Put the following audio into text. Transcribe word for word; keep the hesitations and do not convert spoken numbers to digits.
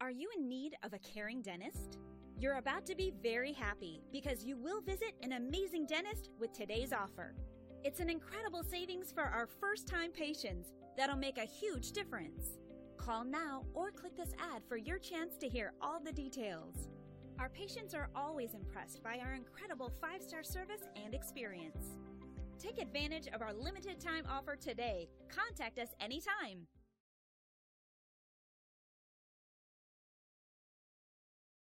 Are you in need of a caring dentist? You're about to be very happy because you will visit an amazing dentist with today's offer. It's an incredible savings for our first-time patients that'll make a huge difference. Call now or click this ad for your chance to hear all the details. Our patients are always impressed by our incredible five-star service and experience. Take advantage of our limited time offer today. Contact us anytime.